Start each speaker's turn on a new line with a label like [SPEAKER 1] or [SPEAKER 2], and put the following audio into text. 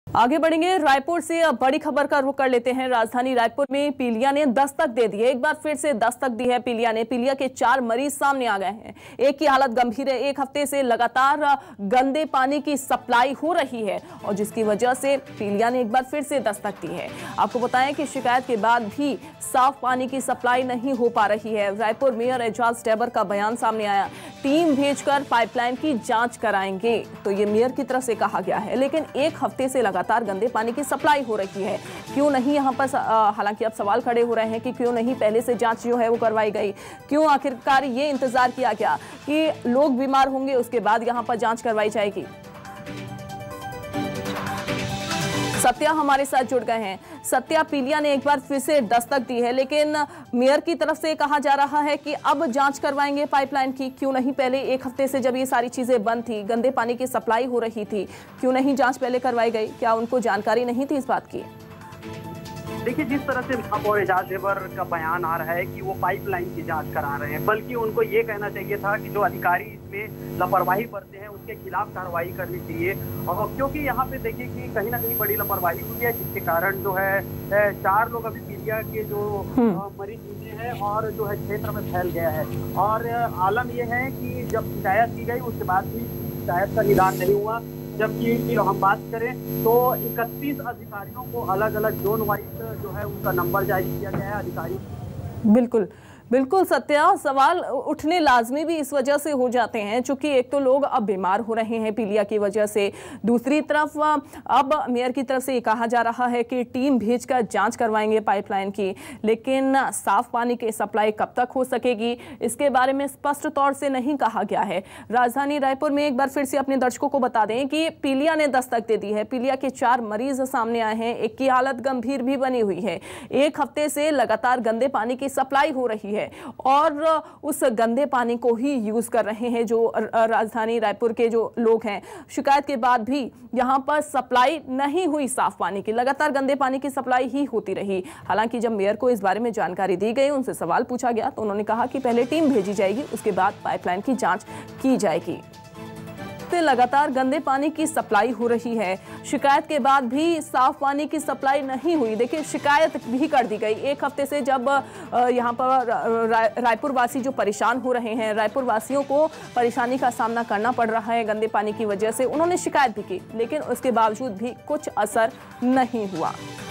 [SPEAKER 1] आगे बढ़ेंगे। रायपुर से अब बड़ी खबर का रुख कर लेते हैं। राजधानी रायपुर में पीलिया ने दस्तक दे दी है। एक बार फिर से दस्तक दी है पीलिया ने। पीलिया के 4 मरीज सामने आ गए हैं। एक की हालत गंभीर है। एक हफ्ते से लगातार गंदे पानी की सप्लाई हो रही है और जिसकी वजह से पीलिया ने एक बार फिर से दस्तक दी है। आपको बताएं कि शिकायत के बाद भी साफ पानी की सप्लाई नहीं हो पा रही है। रायपुर मेयर एजाज टेबर का बयान सामने आया। टीम भेजकर पाइपलाइन की जांच कराएंगे, तो ये मेयर की तरफ से कहा गया है। लेकिन एक हफ्ते से लगातार गंदे पानी की सप्लाई हो रही है, क्यों नहीं यहाँ पर हालांकि अब सवाल खड़े हो रहे हैं कि क्यों नहीं पहले से जांच जो है वो करवाई गई, क्यों आखिरकार ये इंतजार किया गया कि लोग बीमार होंगे उसके बाद यहाँ पर जांच करवाई जाएगी। सत्या हमारे साथ जुड़ गए हैं। सत्या, पीलिया ने एक बार फिर से दस्तक दी है, लेकिन मेयर की तरफ से कहा जा रहा है कि अब जांच करवाएंगे पाइपलाइन की। क्यों नहीं पहले एक हफ्ते से जब ये सारी चीजें बंद थी, गंदे पानी की सप्लाई हो रही थी, क्यों नहीं जांच पहले करवाई गई? क्या उनको जानकारी नहीं थी इस बात की?
[SPEAKER 2] देखिए, जिस तरह से महापौर एजाज टेबर का बयान आ रहा है कि वो पाइपलाइन की जांच करा रहे हैं, बल्कि उनको ये कहना चाहिए था कि जो अधिकारी इसमें लापरवाही बरते हैं उसके खिलाफ कार्रवाई करनी चाहिए। और क्योंकि यहाँ पे देखिए कि कहीं ना कहीं बड़ी लापरवाही हुई है, जिसके कारण जो है 4 लोग अभी पीलिया के जो मरीज हुए हैं और जो है क्षेत्र में फैल गया है। और आलम यह है कि जब शिकायत की गई उसके बाद भी शिकायत का निदान नहीं हुआ। जबकि हम बात करें तो 31 अधिकारियों को अलग अलग जोन वाइज जो है उनका नंबर जारी किया गया है अधिकारी।
[SPEAKER 1] बिल्कुल बिल्कुल सत्या, सवाल उठने लाजमी भी इस वजह से हो जाते हैं क्योंकि एक तो लोग अब बीमार हो रहे हैं पीलिया की वजह से, दूसरी तरफ अब मेयर की तरफ से ये कहा जा रहा है कि टीम भेजकर जांच करवाएंगे पाइपलाइन की। लेकिन साफ पानी की सप्लाई कब तक हो सकेगी, इसके बारे में स्पष्ट तौर से नहीं कहा गया है। राजधानी रायपुर में एक बार फिर से अपने दर्शकों को बता दें कि पीलिया ने दस्तक दे दी है। पीलिया के 4 मरीज सामने आए हैं। एक की हालत गंभीर भी बनी हुई है। एक हफ्ते से लगातार गंदे पानी की सप्लाई हो रही है और उस गंदे पानी को ही यूज कर रहे हैं जो राजधानी रायपुर के जो लोग हैं। शिकायत के बाद भी यहां पर सप्लाई नहीं हुई साफ पानी की, लगातार गंदे पानी की सप्लाई ही होती रही। हालांकि जब मेयर को इस बारे में जानकारी दी गई, उनसे सवाल पूछा गया तो उन्होंने कहा कि पहले टीम भेजी जाएगी, उसके बाद पाइपलाइन की जांच की जाएगी। लगातार गंदे पानी की सप्लाई हो रही है। शिकायत के बाद भी साफ पानी की सप्लाई नहीं हुई। देखिए, शिकायत भी कर दी गई। एक हफ्ते से जब यहाँ पर रायपुर वासी जो परेशान हो रहे हैं, रायपुर वासियों को परेशानी का सामना करना पड़ रहा है गंदे पानी की वजह से, उन्होंने शिकायत भी की, लेकिन उसके बावजूद भी कुछ असर नहीं हुआ।